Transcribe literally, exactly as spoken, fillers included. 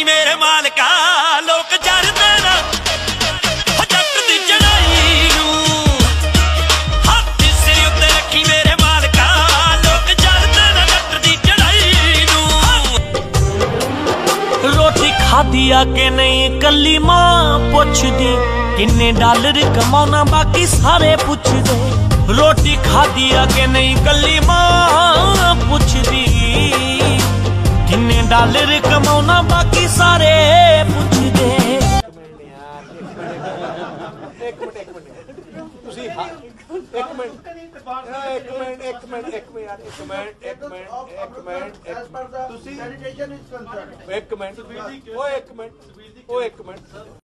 ਰੱਖੀ ਮੇਰੇ ਮਾਲਕਾ ਲੋਕ ਜਰਦੇ ਨਾ ਜੱਟ ਦੀ ਚੜਾਈ ਨੂੰ ਹੱਥ ਸਿਰ ਉੱਤੇ ਰੱਖੀ ਮੇਰੇ ਮਾਲਕਾ ਲੋਕ ਜਰਦੇ ਨਾ ਜੱਟ ਦੀ ਚੜਾਈ ਨੂੰ ਰੋਟੀ ਖਾਦੀ ਆ ਕਿ ਨਹੀਂ ਕੱਲੀ ਮਾਂ ਪੁੱਛਦੀ किन्ने डॉलर कमाना बाकी सारे पुछदे रोटी खादी आ के नहीं कली मां पुछदी किन्ने डॉलर कमाना बाकी सारे पुछदे एक मिनट एक मिनट तुसी एक मिनट एक मिनट एक मिनट एक मिनट यार एक मिनट एक मिनट एक मिनट एक तुसी एक मिनट ओ एक मिनट ओ एक मिनट